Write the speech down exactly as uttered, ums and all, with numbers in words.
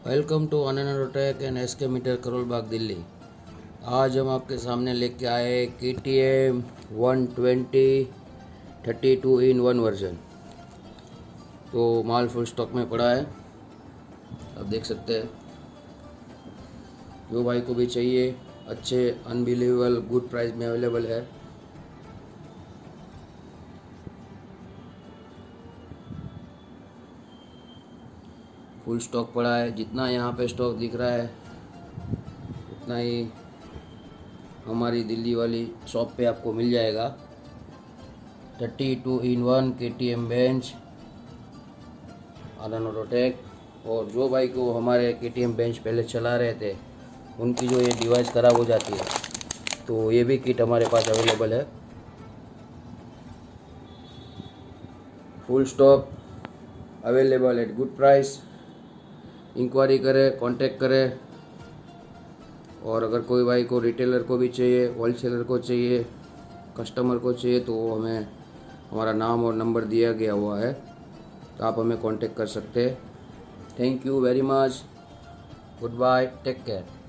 Welcome to Annotech and S K metre Karol Bagh Delhi. आज हम आपके सामने लेके आए K T M one twenty thirty two in one version. तो माल फुल स्टॉक में पड़ा है, आप देख सकते हैं। जो भाई को भी चाहिए अच्छे अनबिलीवेबल गुड प्राइस में अवेलेबल है। फुल स्टॉक पड़ा है, जितना यहाँ पे स्टॉक दिख रहा है उतना ही हमारी दिल्ली वाली शॉप पे आपको मिल जाएगा। Thirty two in one K T M bench Annotech. और जो भाई को हमारे के टी एम बेंच पहले चला रहे थे उनकी जो ये डिवाइस ख़राब हो जाती है तो ये भी किट हमारे पास अवेलेबल है। Full stock available at good price. Inquiry करें, कांटेक्ट करें। और अगर कोई भाई को रिटेलर को भी चाहिए, होलसेलर को चाहिए, कस्टमर को चाहिए तो हमें हमारा नाम और नंबर दिया गया हुआ है, तो आप हमें कांटेक्ट कर सकते हैं। Thank you very much. Goodbye, take care.